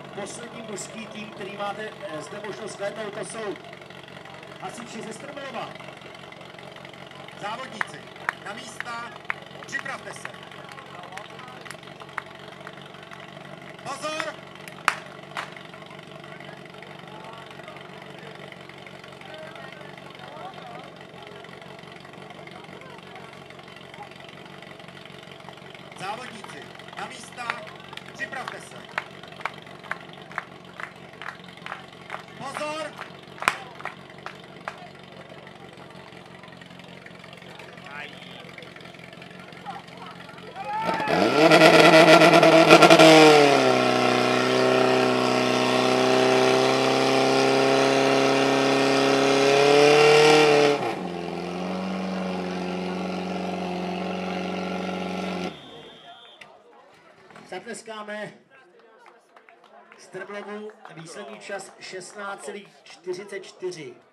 poslední mužský tým, který máte zde možnost hlédnout, to jsou hasiči ze Strmelova. Závodníci, na místa, připravte se. Pozor! Závodníci, na místa, připravte se. Pozor! Zatleskáme Strmlovu, výsledný čas 16,44.